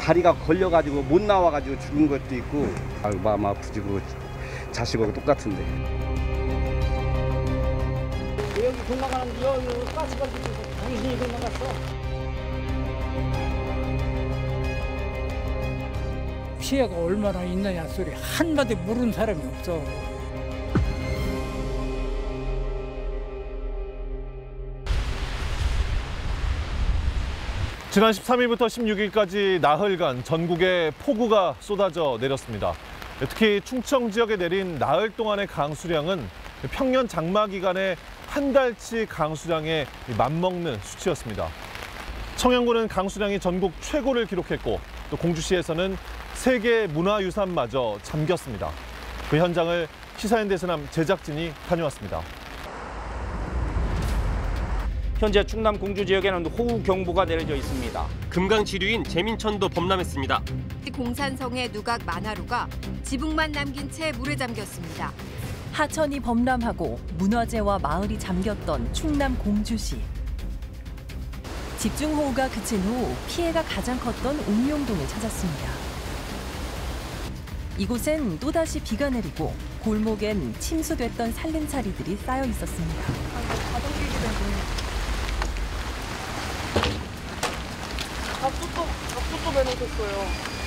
다리가 걸려가지고 못 나와가지고 죽은 것도 있고. 아유, 마음 아프지. 그 자식하고 똑같은데. 여기 건너가는데 여기 가스가 붙어서 당신이 건너갔어. 피해가 얼마나 있느냐 소리 한마디 모르는 사람이 없어. 지난 13일부터 16일까지 나흘간 전국에 폭우가 쏟아져 내렸습니다. 특히 충청 지역에 내린 나흘 동안의 강수량은 평년 장마 기간의 한 달치 강수량에 맞먹는 수치였습니다. 청양군은 강수량이 전국 최고를 기록했고 또 공주시에서는 세계 문화유산마저 잠겼습니다. 그 현장을 시사인 대서남 제작진이 다녀왔습니다. 현재 충남 공주 지역에는 호우 경보가 내려져 있습니다. 금강 지류인 제민천도 범람했습니다. 공산성의 누각 만화루가 지붕만 남긴 채 물에 잠겼습니다. 하천이 범람하고 문화재와 마을이 잠겼던 충남 공주시. 집중호우가 그친 후 피해가 가장 컸던 옥룡동을 찾았습니다. 이곳엔 또다시 비가 내리고 골목엔 침수됐던 살림살이들이 쌓여 있었습니다. 밥솥도 매놓으셨어요.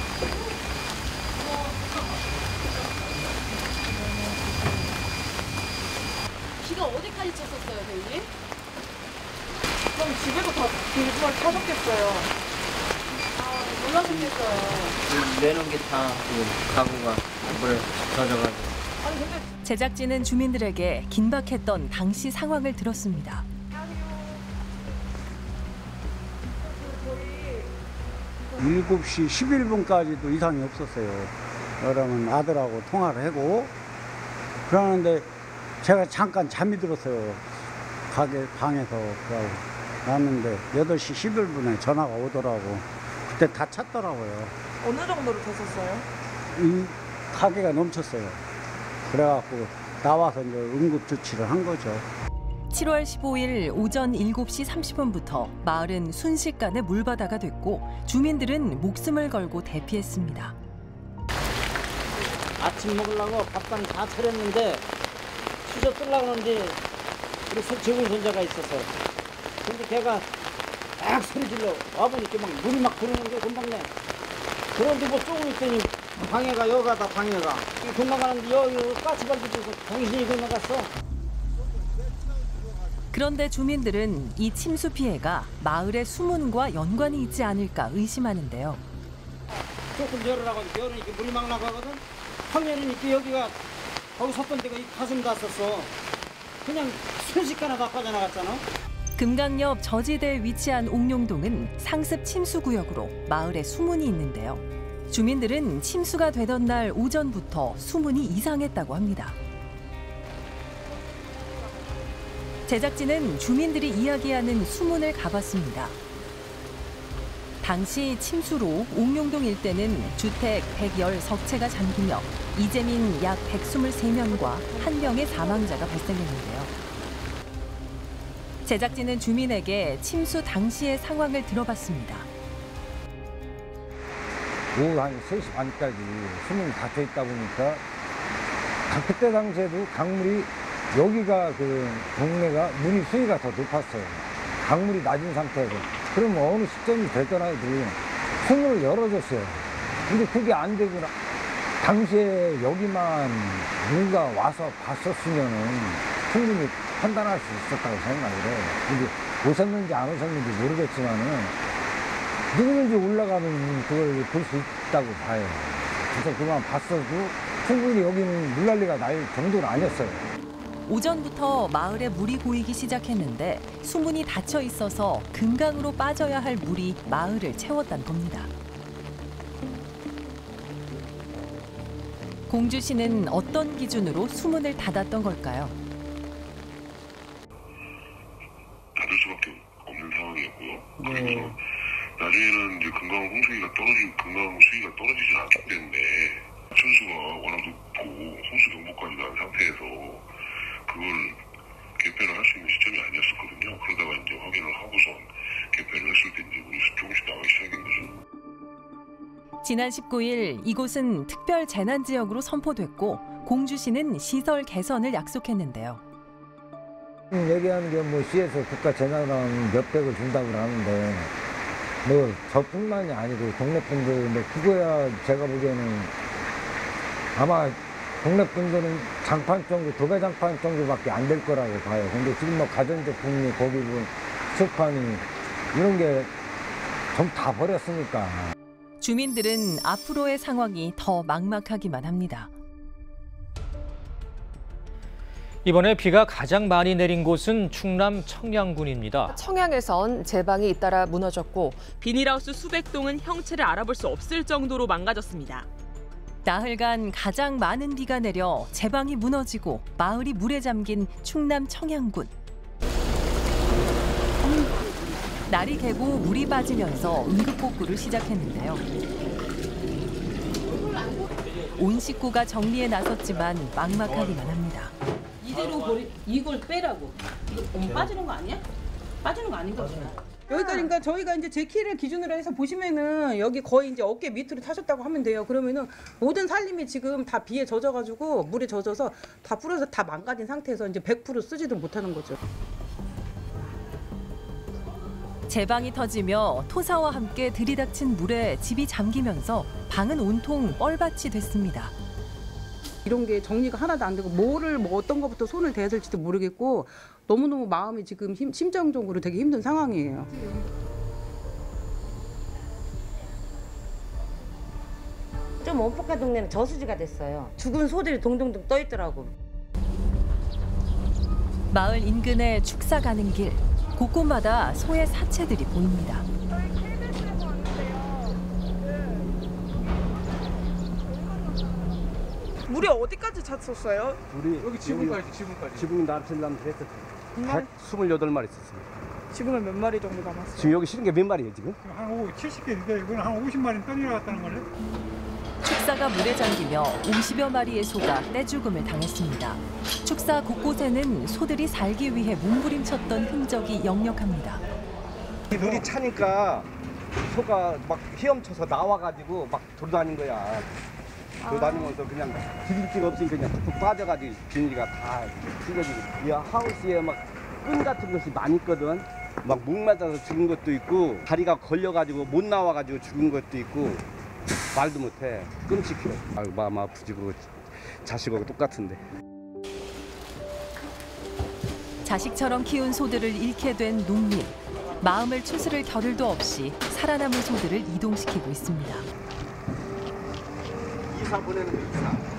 비가 어디까지 쳤었어요, 대위님? 그럼 집에도 다 비주얼 터졌겠어요. 아, 놀라셨겠어요. 내놓은 게 다 가구가 물에 젖어가지고. 아니 근데 제작진은 주민들에게 긴박했던 당시 상황을 들었습니다. 7시 11분까지도 이상이 없었어요. 그러면 아들하고 통화를 하고 그러는데 제가 잠깐 잠이 들었어요. 가게 방에서 그러고 났는데 8시 11분에 전화가 오더라고. 그때 다 찼더라고요. 어느 정도로 됐었어요? 이 가게가 넘쳤어요. 그래갖고 나와서 이제 응급 조치를 한 거죠. 7월 15일 오전 7시 30분부터 마을은 순식간에 물바다가 됐고 주민들은 목숨을 걸고 대피했습니다. 아침 먹으려고 밥상 다 차렸는데 수저 뜨려고 하는데 우리 적은 손자가 있었어요. 근데 걔가 딱 소리 질러 와보니까 막 물이 막 부르는 게 금방 내. 그런데 뭐 조금 있더니 방해가 여기가 다 방해가. 건너가는데 여기 가스가 붙어서 당신이 건너갔어. 그런데 주민들은 이 침수 피해가 마을의 수문과 연관이 있지 않을까 의심하는데요. 조금 열으라고 열으니까 물이 막 나가거든. 황년이니까 여기가 거기 섰던 데가 이 가슴 닿았었어. 그냥 순식간에 다 빠져나갔잖아. 금강역 저지대에 위치한 옥룡동은 상습 침수 구역으로 마을에 수문이 있는데요. 주민들은 침수가 되던 날 오전부터 수문이 이상했다고 합니다. 제작진은 주민들이 이야기하는 수문을 가봤습니다. 당시 침수로 옥룡동 일대는 주택 110석채가 잠기며 이재민 약 123명과 1명의 사망자가 발생했는데요. 제작진은 주민에게 침수 당시의 상황을 들어봤습니다. 오후 한 3시 반까지 수문이 닫혀 있다 보니까 그때 당시에도 강물이 여기가 그 동네가 문이 수위가 더 높았어요. 강물이 낮은 상태에서. 그러면 어느 시점이 되더라도 수문을 열어줬어요. 근데 그게 안 되고 당시에 여기만 누가 와서 봤었으면은 충분히 판단할 수 있었다고 생각을 해요. 근데 오셨는지 안 오셨는지 모르겠지만은 누구든지 올라가면 그걸 볼 수 있다고 봐요. 그래서 그만 봤어도 충분히 여기는 물난리가 날 정도는 아니었어요. 오전부터 마을에 물이 고이기 시작했는데 수문이 닫혀 있어서 금강으로 빠져야 할 물이 마을을 채웠단 겁니다. 공주시는 어떤 기준으로 수문을 닫았던 걸까요? 닫을 수밖에 없는 상황이었고요. 그래서 나중에는 이제 금강 수위가 떨어지지 않기 때문에 천수가 워낙 높고 홍수 경보까지 난 상태에서 그걸 개폐를 할 수 있는 시점이 아니었었거든요. 그러다가 이제 확인을 하고선 개폐를 했을 때 이제 물이 조금씩 나오기 시작한 거죠. 지난 19일 이곳은 특별 재난 지역으로 선포됐고 공주시는 시설 개선을 약속했는데요. 얘기하는 게 뭐 시에서 국가 재난하면 몇백을 준다고 하는데 뭐 저뿐만이 아니고 동네 분들 뭐 그거야 제가 보기에는 아마 동네 분들은 장판 정도, 도배 장판 정도밖에 안 될 거라고 봐요. 근데 지금 뭐 가전제품이 거기 뭐 소판이 이런 게 좀 다 버렸으니까. 주민들은 앞으로의 상황이 더 막막하기만 합니다. 이번에 비가 가장 많이 내린 곳은 충남 청양군입니다. 청양에선 제방이 잇따라 무너졌고 비닐하우스 수백 동은 형체를 알아볼 수 없을 정도로 망가졌습니다. 나흘간 가장 많은 비가 내려 제방이 무너지고 마을이 물에 잠긴 충남 청양군. 날이 개고 물이 빠지면서 응급복구를 시작했는데요. 온 식구가 정리에 나섰지만 막막하기만 합니다. 이대로 이걸 빼라고. 이거 빠지는 거 아니야? 빠지는 거 아닌 거지. 여기까지 그러니까 저희가 이제 제 키를 기준으로 해서 보시면은 여기 거의 이제 어깨 밑으로 타셨다고 하면 돼요. 그러면은 모든 살림이 지금 다 비에 젖어가지고 물에 젖어서 다 불어서 다 망가진 상태에서 이제 100% 쓰지도 못하는 거죠. 제방이 터지며 토사와 함께 들이닥친 물에 집이 잠기면서 방은 온통 뻘밭이 됐습니다. 이런 게 정리가 하나도 안 되고 뭐를 뭐 어떤 것부터 손을 대야 될지도 모르겠고 너무너무 마음이 지금 심정적으로 되게 힘든 상황이에요. 좀 원폭한 동네는 저수지가 됐어요. 죽은 소들이 동동동 떠 있더라고. 마을 인근의 축사 가는 길, 곳곳마다 소의 사체들이 보입니다. 물이 어디까지 찼었어요? 우리 여기 지붕까지. 지붕 남편남 했었죠. 128마리 있었습니다. 지금은 몇 마리 정도 남았어요? 지금 여기 실은 게 몇 마리예요 지금? 한 70개인데 이건 한 50마리 떠내려갔다는 거네. 축사가 물에 잠기며 50여 마리의 소가 떼죽음을 당했습니다. 축사 곳곳에는 소들이 살기 위해 몸부림쳤던 흔적이 역력합니다. 물이 차니까 소가 막 헤엄쳐서 나와가지고 막 돌아다닌 거야. 돌아다니면서 그냥 기름기가 없으니까 그냥 툭툭 빠져가지고 비닐이가 다 찢어지고. 이 하우스에 막 끈 같은 것이 많이 있거든. 막 목 맞아서 죽은 것도 있고 다리가 걸려가지고 못 나와가지고 죽은 것도 있고 말도 못해. 끔찍해. 아유 마음 아프지. 그거 자식하고 똑같은데. 자식처럼 키운 소들을 잃게 된 농민. 마음을 추스를 겨를도 없이 살아남은 소들을 이동시키고 있습니다. 이사 보내는 거 이사.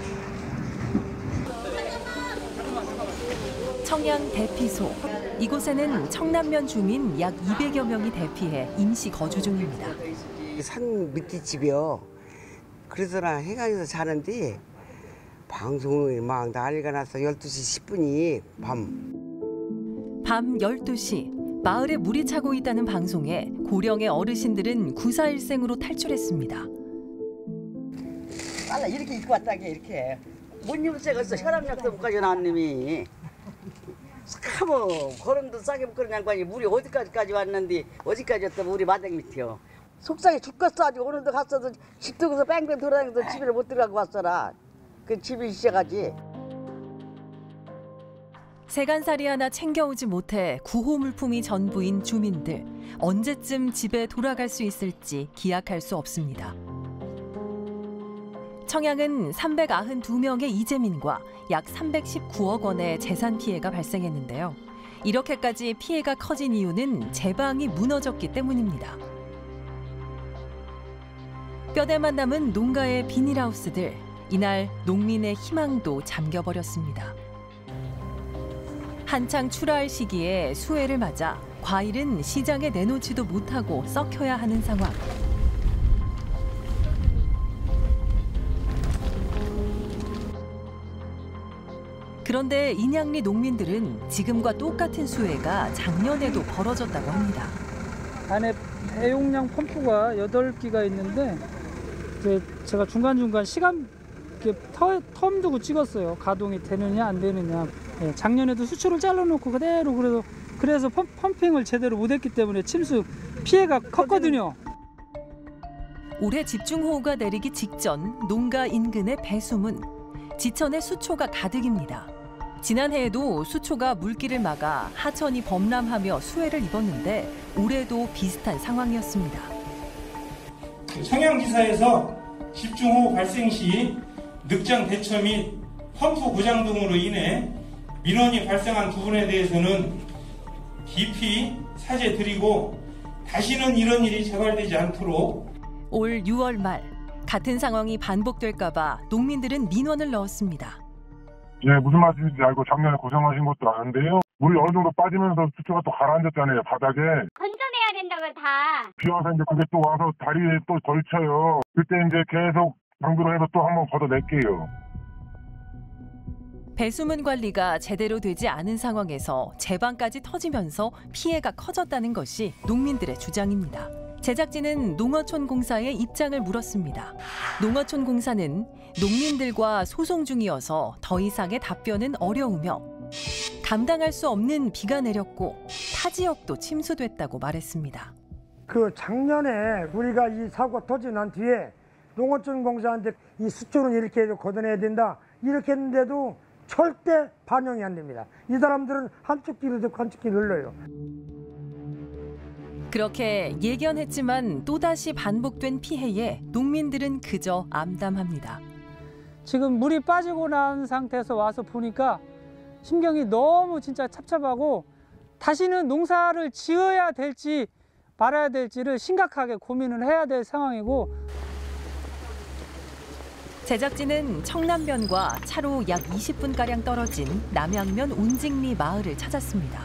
청양 대피소. 이곳에는 청남면 주민 약 200여 명이 대피해 임시 거주 중입니다. 산 밑에 집이요. 그래서 나 해강에서 자는데 방송을 막 난리가 나서 12시 10분이 밤 12시 마을에 물이 차고 있다는 방송에 고령의 어르신들은 구사일생으로 탈출했습니다. 빨라 이렇게 입고 왔다 이렇게 못 입었어. 혈압약도 못 가져 나온 놈이 사모 걸음도 싸게 못 걸은 양반이 물이 어디까지 왔는데 어디까지 왔다면 우리 마당 밑이요. 속상해 죽겠어. 아주 오늘도 갔어도 집도 그래서 뺑뺑 돌아다니면서 집에 못 들어가고 왔어라. 그 집이 시작하지. 세간살이 하나 챙겨오지 못해 구호 물품이 전부인 주민들. 언제쯤 집에 돌아갈 수 있을지 기약할 수 없습니다. 청양은 392명의 이재민과 약 319억 원의 재산 피해가 발생했는데요. 이렇게까지 피해가 커진 이유는 제방이 무너졌기 때문입니다. 뼈대만 남은 농가의 비닐하우스들. 이날 농민의 희망도 잠겨버렸습니다. 한창 출하할 시기에 수해를 맞아 과일은 시장에 내놓지도 못하고 썩혀야 하는 상황. 그런데 인양리 농민들은 지금과 똑같은 수해가 작년에도 벌어졌다고 합니다. 안에 배용량 펌프가 8기가 있는데 제가 중간중간 시간 텀 두고 찍었어요. 가동이 되느냐 안 되느냐. 작년에도 수초를 잘라놓고 그대로 그래서 펌핑을 제대로 못했기 때문에 침수 피해가 컸거든요. 올해 집중호우가 내리기 직전 농가 인근의 배수문, 지천에 수초가 가득입니다. 지난해에도 수초가 물길을 막아 하천이 범람하며 수해를 입었는데 올해도 비슷한 상황이었습니다. 청양지사에서 집중호우 발생 시 늑장 대처 및 펌프 고장 등으로 인해 민원이 발생한 부분에 대해서는 깊이 사죄드리고 다시는 이런 일이 재발되지 않도록 올 6월 말 같은 상황이 반복될까 봐 농민들은 민원을 넣었습니다. 예, 무슨 말씀인지 알고 작년에 고생하신 것도 아는데요. 물이 어느 정도 빠지면서 수초가 또 가라앉았잖아요, 바닥에. 건져내야 된다고 다. 비 와서 이제 그게 또 와서 다리에 또 걸쳐요. 그때 이제 계속 방비로 해서 또 한번 걷어낼게요. 배수문 관리가 제대로 되지 않은 상황에서 제방까지 터지면서 피해가 커졌다는 것이 농민들의 주장입니다. 제작진은 농어촌공사의 입장을 물었습니다. 농어촌공사는 농민들과 소송 중이어서 더 이상의 답변은 어려우며 감당할 수 없는 비가 내렸고 타 지역도 침수됐다고 말했습니다. 그 작년에 우리가 이 사고가 터지고 난 뒤에 농어촌공사한테 이 수초는 이렇게 걷어내야 된다 이렇게 했는데도 절대 반영이 안 됩니다. 이 사람들은 한쪽 귀를 듣고 한쪽 귀를 눌러요. 그렇게 예견했지만 또다시 반복된 피해에 농민들은 그저 암담합니다. 지금 물이 빠지고 난 상태에서 와서 보니까 심경이 너무 진짜 찹찹하고 다시는 농사를 지어야 될지 말아야 될지를 심각하게 고민을 해야 될 상황이고, 제작진은 청남면과 차로 약 20분가량 떨어진 남양면 운직리 마을을 찾았습니다.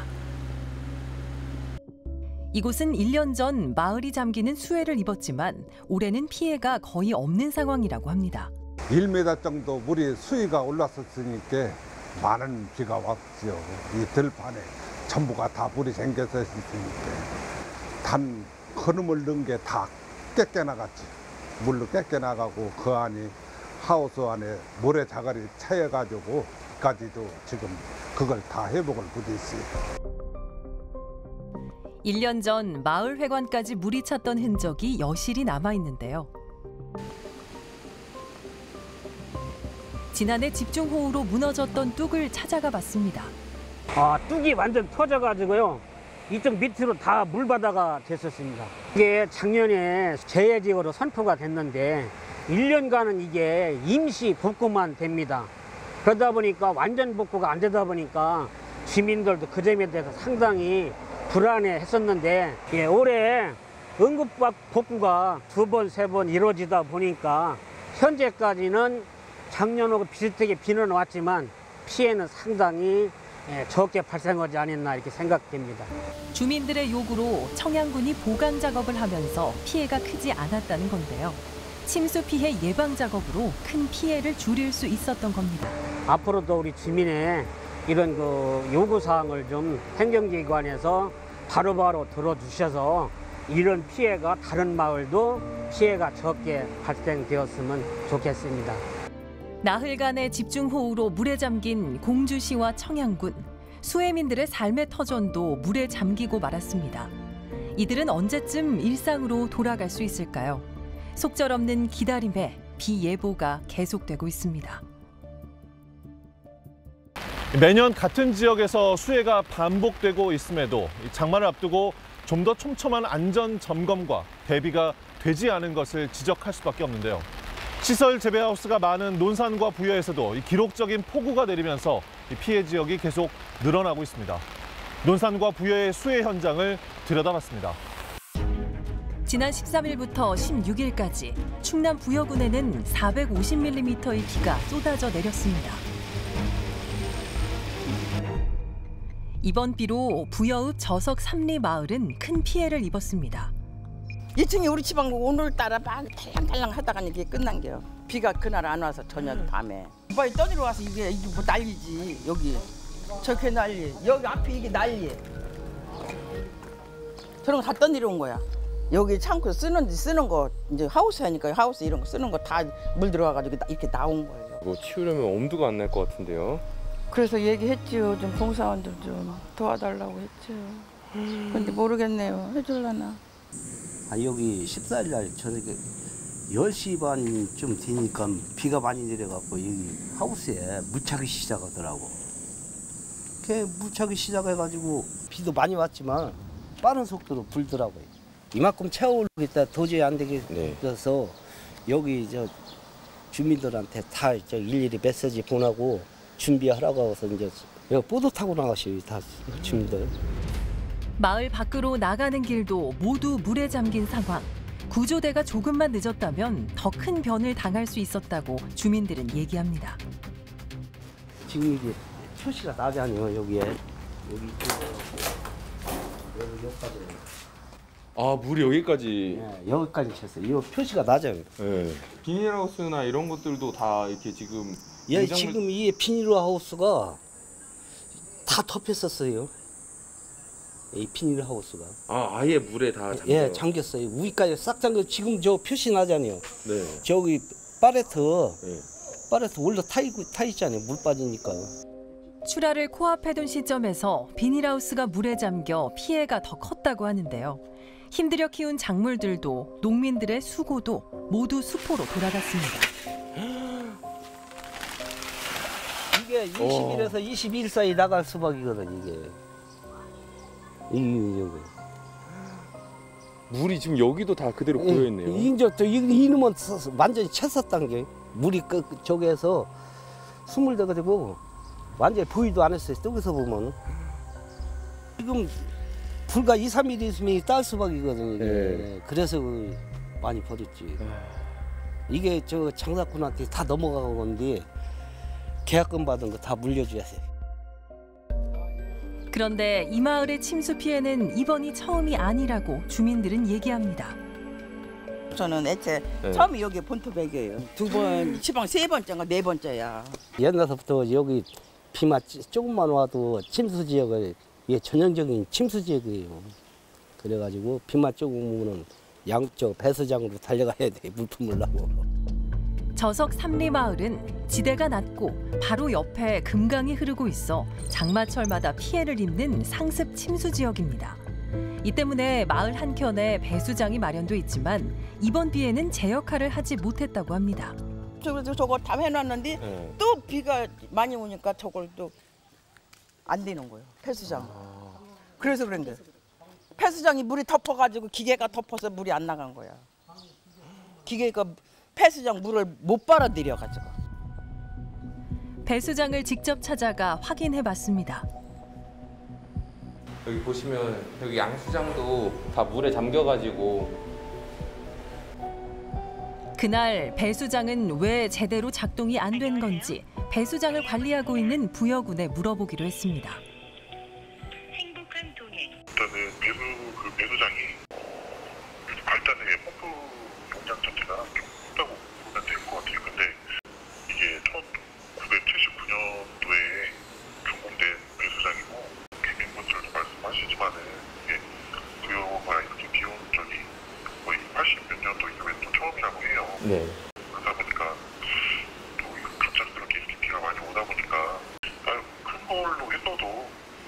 이곳은 1년 전 마을이 잠기는 수해를 입었지만 올해는 피해가 거의 없는 상황이라고 합니다. 1m 정도 물이 수위가 올랐었으니까 많은 비가 왔죠. 이 들판에 전부가 다 물이 생겨서 있으니까 단 걸음을 넣은 게 다 깎여나갔지. 물로 깎여나가고 그 안이 하우스 안에 모래자갈이 차여가지고 까지도 지금 그걸 다 회복을 못했어요. 1년 전 마을 회관까지 물이 찼던 흔적이 여실히 남아있는데요. 지난해 집중호우로 무너졌던 뚝을 찾아가 봤습니다. 뚝이 완전 터져가지고요. 이쪽 밑으로 다 물바다가 됐었습니다. 이게 작년에 재해지역으로 선포가 됐는데 1년간은 이게 임시 복구만 됩니다. 그러다 보니까 완전 복구가 안 되다 보니까 주민들도 그 점에 대해서 상당히 불안해했었는데 올해 응급 복구가 2번, 3번 이루어지다 보니까 현재까지는 작년하고 비슷하게 비는 왔지만 피해는 상당히 적게 발생하지 않았나 이렇게 생각됩니다. 주민들의 요구로 청양군이 보강 작업을 하면서 피해가 크지 않았다는 건데요. 침수 피해 예방 작업으로 큰 피해를 줄일 수 있었던 겁니다. 앞으로도 우리 주민의 이런 요구 사항을 좀 행정기관에서 바로바로 들어주셔서 이런 피해가 다른 마을도 피해가 적게 발생되었으면 좋겠습니다. 나흘간의 집중호우로 물에 잠긴 공주시와 청양군, 수해민들의 삶의 터전도 물에 잠기고 말았습니다. 이들은 언제쯤 일상으로 돌아갈 수 있을까요? 속절없는 기다림에 비 예보가 계속되고 있습니다. 매년 같은 지역에서 수해가 반복되고 있음에도 장마를 앞두고 좀 더 촘촘한 안전 점검과 대비가 되지 않은 것을 지적할 수밖에 없는데요. 시설 재배하우스가 많은 논산과 부여에서도 기록적인 폭우가 내리면서 피해 지역이 계속 늘어나고 있습니다. 논산과 부여의 수해 현장을 들여다봤습니다. 지난 13일부터 16일까지 충남 부여군에는 450mm의 비가 쏟아져 내렸습니다. 이번 비로 부여읍 저석 삼리 마을은 큰 피해를 입었습니다. 2층에 우리 집안 오늘따라 막 달랑달랑 하다가 이게 끝난겨. 비가 그날 안 와서 저녁 밤에. 오빠이 떠내려 와서 이게 뭐 난리지. 여기 저렇게 난리. 여기 앞에 이게 난리. 저런 거 다 떠내려온 거야. 여기 창고 쓰는 거 이제 하우스 하니까 하우스 이런 거 쓰는 거 다 물 들어와가지고 이렇게 나온 거예요. 뭐 치우려면 엄두가 안 날 것 같은데요. 그래서 얘기했지요. 좀 봉사원들 좀 도와달라고 했죠. 근데 모르겠네요. 해줄라나. 여기 14일 날 저녁에 10시 반쯤 되니까 비가 많이 내려갖고 여기 하우스에 물차기 시작하더라고. 그게 물차기 시작해가지고 비도 많이 왔지만 빠른 속도로 불더라고요. 이만큼 채워올리겠다 도저히 안 되겠어서 여기 저 주민들한테 다 일일이 메시지 보내고 준비하라고 해서 이제 여기 보도 타고 나가셔요, 다 주민들. 마을 밖으로 나가는 길도 모두 물에 잠긴 상황. 구조대가 조금만 늦었다면 더 큰 변을 당할 수 있었다고 주민들은 얘기합니다. 지금 이게 표시가 나잖아요, 여기에. 여기까지. 아, 물이 여기까지. 네, 여기까지 쳤어요. 이 표시가 나잖아요. 네. 비닐하우스나 이런 것들도 다 이렇게 지금. 예, 지금 이 비닐하우스가 다 덮였었어요. 이 비닐하우스가. 아, 아예 물에 다 잠겨. 예, 잠겼어요. 위까지 싹 잠겨. 지금 저 표시 나잖아요. 네. 저기 파레트 올라 타 있잖아요. 물 빠지니까. 출하를 코앞에 둔 시점에서 비닐하우스가 물에 잠겨 피해가 더 컸다고 하는데요. 힘들여 키운 작물들도 농민들의 수고도 모두 수포로 돌아갔습니다. 이게 20일에서 22일 사이 나갈 수박이거든, 이게. 물이 지금 여기도 다 그대로 고여 있네요. 이제 또 이놈은 완전히 챘었단 게 물이 저기에서 스물대가지고 완전히 보이도 안 했어요. 저기서 보면 지금 불과 2, 3일 있으면 딸 수박이거든요. 이게. 네. 그래서 많이 버렸지. 이게 저 장사꾼한테 다 넘어가는 건데 계약금 받은 거 다 물려줘야 돼. 그런데 이 마을의 침수 피해는 이번이 처음이 아니라고 주민들은 얘기합니다. 저는 애초에 처음이 여기 본토백이에요. 2번, 지방 3번째인가 4번째야. 옛날부터 여기 비만 조금만 와도 침수 지역을 이게 전형적인 침수 지역이에요. 그래가지고 비만 조금 오면 양쪽 배수장으로 달려가야 돼, 물품을 나고. 저석 삼리마을은 지대가 낮고 바로 옆에 금강이 흐르고 있어 장마철마다 피해를 입는 상습 침수 지역입니다. 이 때문에 마을 한켠에 배수장이 마련돼 있지만 이번 비에는 제 역할을 하지 못했다고 합니다. 저거 다 해놨는데 또 비가 많이 오니까 저걸 또 안 되는 거예요, 폐수장. 그래서 그런데 폐수장이 물이 덮어가지고 기계가 덮어서 물이 안 나간 거야. 기계가 폐수장 물을 못 빨아들여가지고. 배수장을 직접 찾아가 확인해봤습니다. 여기 보시면 여기 양수장도 다 물에 잠겨가지고. 그날 배수장은 왜 제대로 작동이 안 된 건지 배수장을 관리하고 있는 부여군에 물어보기로 했습니다. 일단은 배수장이 발단의 펌프 용량 자체가 좀 크다고 보면 될 것 같아요. 근데 이게 1979년도에 준공된 배수장이고 주민분들도 말씀하시지만은 이게 부여가 이렇게 비온 적이 거의 80몇 년도 이후에 또 처음이라고 해요. 네. 그러다 보니까 또 갑작스럽게 이렇게 비가 많이 오다 보니까 큰 걸로 했어도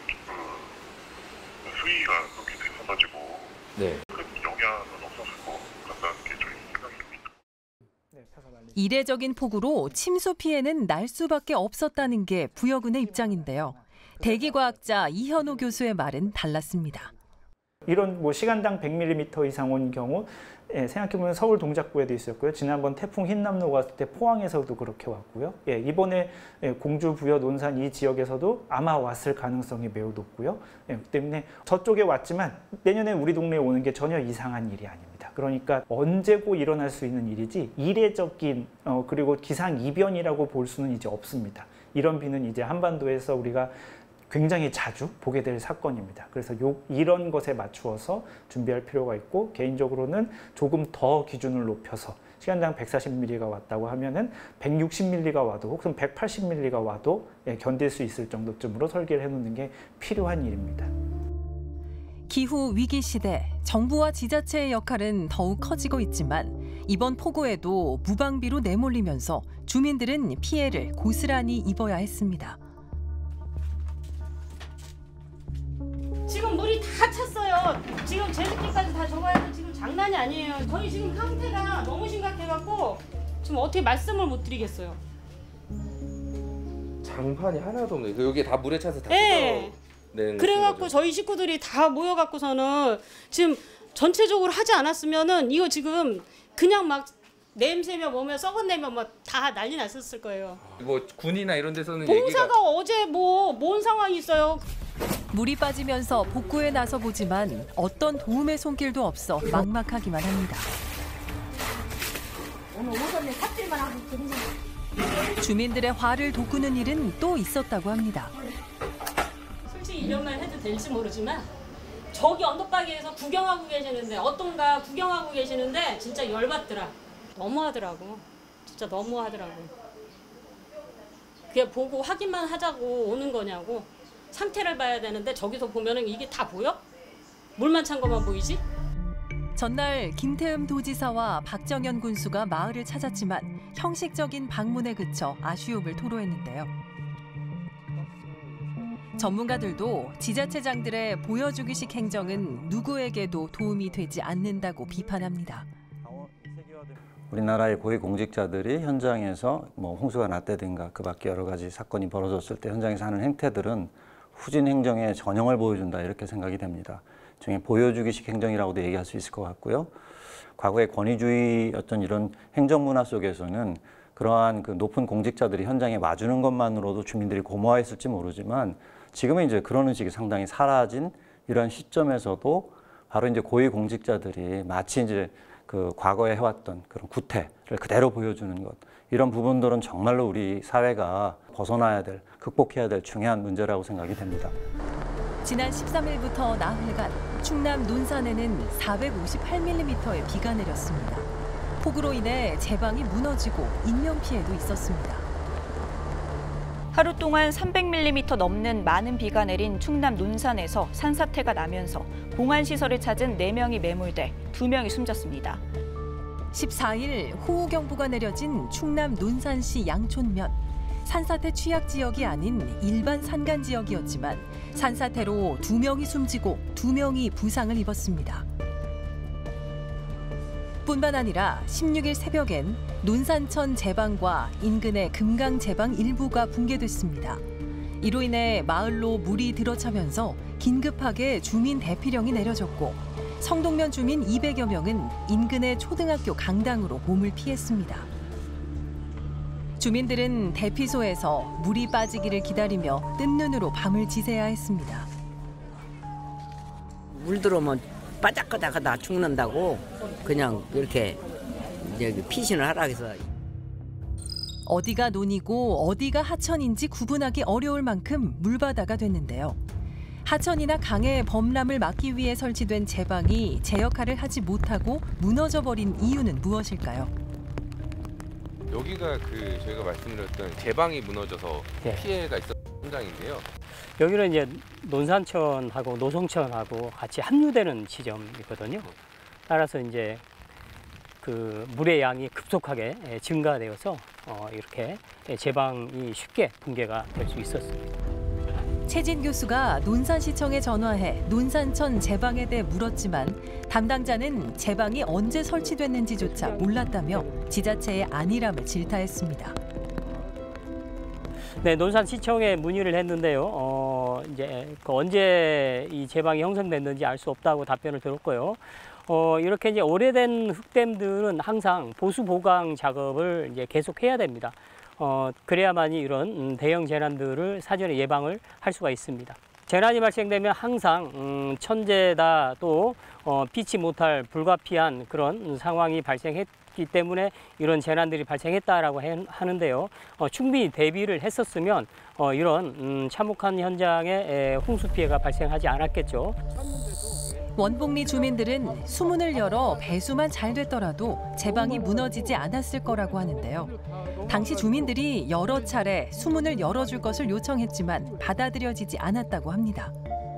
수위가 그렇게 됐어가지고 네. 큰 영향은 없었을 것 같다는 게 저희 생각입니다. 이례적인 폭우로 침수 피해는 날 수밖에 없었다는 게 부여군의 입장인데요. 대기과학자 이현우 교수의 말은 달랐습니다. 이런 시간당 100mm 이상 온 경우 생각해보면 서울 동작구에도 있었고요. 지난번 태풍 흰남노가 왔을 때 포항에서도 그렇게 왔고요. 이번에 공주, 부여, 논산 이 지역에서도 아마 왔을 가능성이 매우 높고요. 그렇기 때문에 저쪽에 왔지만 내년에 우리 동네에 오는 게 전혀 이상한 일이 아닙니다. 그러니까 언제고 일어날 수 있는 일이지 이례적인 그리고 기상이변이라고 볼 수는 이제 없습니다. 이런 비는 이제 한반도에서 우리가 굉장히 자주 보게 될 사건입니다. 그래서 이런 것에 맞추어서 준비할 필요가 있고 개인적으로는 조금 더 기준을 높여서 시간당 140mm가 왔다고 하면은 160mm가 와도 혹은 180mm가 와도 견딜 수 있을 정도쯤으로 설계를 해놓는 게 필요한 일입니다. 기후 위기 시대, 정부와 지자체의 역할은 더욱 커지고 있지만 이번 폭우에도 무방비로 내몰리면서 주민들은 피해를 고스란히 입어야 했습니다. 지금 물이 다 찼어요. 지금 제습기까지 다 적어야 지금 장난이 아니에요. 저희 지금 상태가 너무 심각해갖고 지금 어떻게 말씀을 못 드리겠어요. 장판이 하나도 없네. 여기 다 물에 차서 다 네. 뜯어내는 그래갖고 거죠. 저희 식구들이 다 모여갖고서는 지금 전체적으로 하지 않았으면은 이거 지금 그냥 막 냄새며 뭐며 썩은 내며 막 다 난리 났었을 거예요. 뭐 군이나 이런 데서는 공사가 어제 뭐 뭔 상황이 있어요. 물이 빠지면서 복구에 나서 보지만 어떤 도움의 손길도 없어 막막하기만 합니다. 오늘 오전에 삽질만 하고 주민들의 화를 돋구는 일은 또 있었다고 합니다. 솔직히 이런 말 해도 될지 모르지만 저기 언덕바위에서 구경하고 계시는데 어떤가 구경하고 계시는데 진짜 열받더라. 너무하더라고. 진짜 너무하더라고. 그냥 보고 확인만 하자고 오는 거냐고. 상태를 봐야 되는데 저기서 보면은 이게 다 보여? 물만 찬 것만 보이지? 전날 김태흠 도지사와 박정현 군수가 마을을 찾았지만 형식적인 방문에 그쳐 아쉬움을 토로했는데요. 전문가들도 지자체장들의 보여주기식 행정은 누구에게도 도움이 되지 않는다고 비판합니다. 우리나라의 고위공직자들이 현장에서 뭐 홍수가 났다든가 그 밖에 여러 가지 사건이 벌어졌을 때 현장에서 하는 행태들은 후진 행정의 전형을 보여준다 이렇게 생각이 됩니다. 중에 보여주기식 행정이라고도 얘기할 수 있을 것 같고요. 과거의 권위주의 어떤 이런 행정 문화 속에서는 그러한 그 높은 공직자들이 현장에 와주는 것만으로도 주민들이 고마워했을지 모르지만 지금은 이제 그런 의식이 상당히 사라진 이런 시점에서도 바로 이제 고위공직자들이 마치 이제 그 과거에 해왔던 그런 구태를 그대로 보여주는 것, 이런 부분들은 정말로 우리 사회가 벗어나야 될, 극복해야 될 중요한 문제라고 생각이 됩니다. 지난 13일부터 나흘간 충남 논산에는 458mm의 비가 내렸습니다. 폭우로 인해 제방이 무너지고 인명피해도 있었습니다. 하루 동안 300mm 넘는 많은 비가 내린 충남 논산에서 산사태가 나면서 봉안시설을 찾은 4명이 매몰돼 2명이 숨졌습니다. 14일 호우경보가 내려진 충남 논산시 양촌면. 산사태 취약 지역이 아닌 일반 산간 지역이었지만 산사태로 2명이 숨지고 2명이 부상을 입었습니다. 뿐만 아니라 16일 새벽엔 논산천 제방과 인근의 금강 제방 일부가 붕괴됐습니다. 이로 인해 마을로 물이 들어차면서 긴급하게 주민 대피령이 내려졌고 성동면 주민 200여 명은 인근의 초등학교 강당으로 몸을 피했습니다. 주민들은 대피소에서 물이 빠지기를 기다리며 뜬 눈으로 밤을 지새야 했습니다. 물 들어오면 바짝바짝하다 죽는다고 그냥 이렇게 피신을 하라 해서. 어디가 논이고 어디가 하천인지 구분하기 어려울 만큼 물바다가 됐는데요. 하천이나 강의 범람을 막기 위해 설치된 제방이 제 역할을 하지 못하고 무너져버린 이유는 무엇일까요? 여기가 그 저희가 말씀드렸던 제방이 무너져서 네. 피해가 있었던 현장인데요. 여기는 이제 논산천하고 노송천하고 같이 합류되는 지점이거든요. 따라서 이제 그 물의 양이 급속하게 증가되어서 이렇게 제방이 쉽게 붕괴가 될 수 있었습니다. 최진 교수가 논산시청에 전화해 논산천 제방에 대해 물었지만 담당자는 제방이 언제 설치됐는지조차 몰랐다며 지자체의 안일함을 질타했습니다. 네, 논산시청에 문의를 했는데요. 이제 언제 이 제방이 형성됐는지 알 수 없다고 답변을 들었고요. 이렇게 이제 오래된 흙댐들은 항상 보수 보강 작업을 이제 계속 해야 됩니다. 그래야만이 이런 대형 재난들을 사전에 예방을 할 수가 있습니다. 재난이 발생되면 항상 천재다 또 피치 못할 불가피한 그런 상황이 발생했기 때문에 이런 재난들이 발생했다라고 하는데요. 충분히 대비를 했었으면 이런 참혹한 현장에 홍수 피해가 발생하지 않았겠죠. 원복리 주민들은 수문을 열어 배수만 잘 됐더라도 제방이 무너지지 않았을 거라고 하는데요. 당시 주민들이 여러 차례 수문을 열어줄 것을 요청했지만 받아들여지지 않았다고 합니다.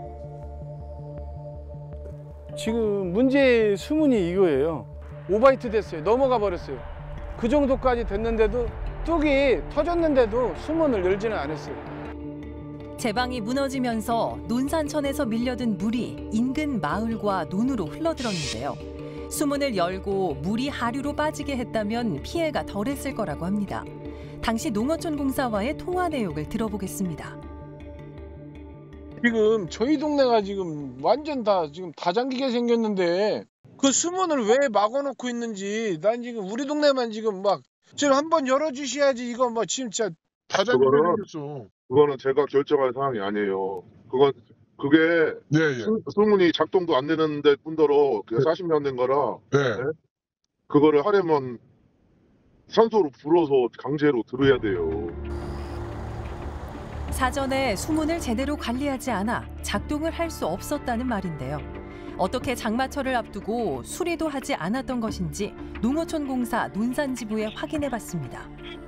지금 문제의 수문이 이거예요. 오바이트 됐어요. 넘어가 버렸어요. 그 정도까지 됐는데도 뚝이 터졌는데도 수문을 열지는 않았어요. 제방이 무너지면서 논산천에서 밀려든 물이 인근 마을과 논으로 흘러들었는데요. 수문을 열고 물이 하류로 빠지게 했다면 피해가 덜했을 거라고 합니다. 당시 농어촌 공사와의 통화 내용을 들어보겠습니다. 지금 저희 동네가 지금 완전 다 지금 다 잠기게 생겼는데 그 수문을 왜 막아놓고 있는지 난 지금 우리 동네만 지금 막 지금 한번 열어주셔야지 이거 뭐 지금 진짜 다 잠기게 생겼어. 그거는 제가 결정할 사항이 아니에요. 그게 수문이 작동도 안 되는데 뿐더러 40년 된 거라 그거를 하려면 산소로 불어서 강제로 들어야 돼요. 사전에 수문을 제대로 관리하지 않아 작동을 할 수 없었다는 말인데요. 어떻게 장마철을 앞두고 수리도 하지 않았던 것인지 농어촌 공사 논산지부에 확인해봤습니다.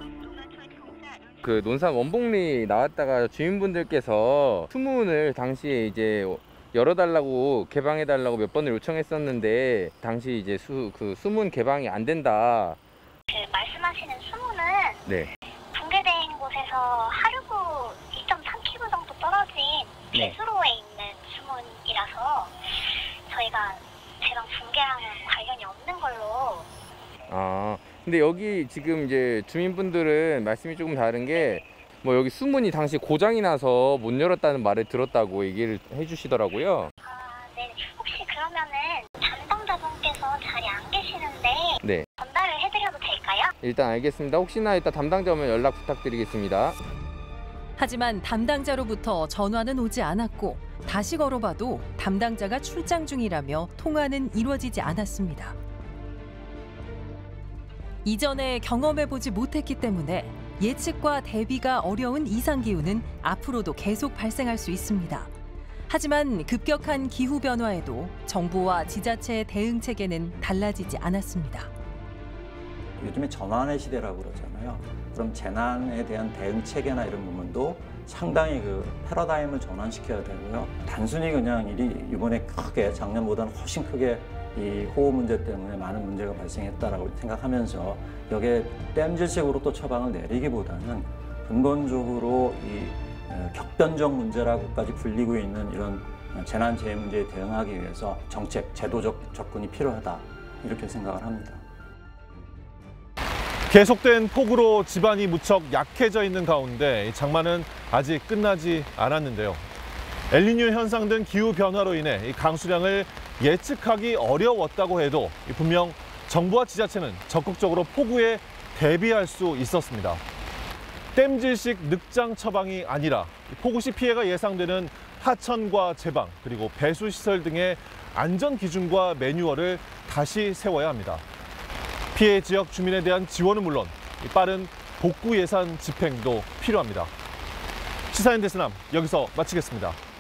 그 논산 원복리 나왔다가 주민분들께서 수문을 당시에 이제 열어달라고 개방해달라고 몇 번을 요청했었는데 당시 이제 그 수문 개방이 안 된다. 그 말씀하시는 수문은 붕괴된 곳에서 하류구 2.3km 정도 떨어진 배수로에 있는 수문이라서 저희가 제방 붕괴랑은 관련이 없는 걸로. 아, 근데 여기 지금 이제 주민분들은 말씀이 조금 다른 게 뭐 여기 수문이 당시 고장이 나서 못 열었다는 말을 들었다고 얘기를 해주시더라고요. 아, 네. 혹시 그러면은 담당자분께서 자리에 안 계시는데 전달을 해드려도 될까요? 일단 알겠습니다. 혹시나 이따 담당자 오면 연락 부탁드리겠습니다. 하지만 담당자로부터 전화는 오지 않았고 다시 걸어봐도 담당자가 출장 중이라며 통화는 이루어지지 않았습니다. 이전에 경험해보지 못했기 때문에 예측과 대비가 어려운 이상기후는 앞으로도 계속 발생할 수 있습니다. 하지만 급격한 기후 변화에도 정부와 지자체의 대응 체계는 달라지지 않았습니다. 요즘에 전환의 시대라고 그러잖아요. 그럼 재난에 대한 대응 체계나 이런 부분도 상당히 그 패러다임을 전환시켜야 되고요. 단순히 그냥 이번에 크게 작년보다는 훨씬 크게 이 호우 문제 때문에 많은 문제가 발생했다라고 생각하면서 여기에 땜질식으로 또 처방을 내리기보다는 근본적으로 이 격변적 문제라고까지 불리고 있는 이런 재난재해 문제에 대응하기 위해서 정책, 제도적 접근이 필요하다 이렇게 생각을 합니다. 계속된 폭우로 집안이 무척 약해져 있는 가운데 장마는 아직 끝나지 않았는데요. 엘니뇨 현상 등 기후 변화로 인해 이 강수량을 예측하기 어려웠다고 해도 분명 정부와 지자체는 적극적으로 폭우에 대비할 수 있었습니다. 땜질식 늑장 처방이 아니라 폭우 시 피해가 예상되는 하천과 제방 그리고 배수시설 등의 안전 기준과 매뉴얼을 다시 세워야 합니다. 피해 지역 주민에 대한 지원은 물론 빠른 복구 예산 집행도 필요합니다. 시사인 데스남 여기서 마치겠습니다.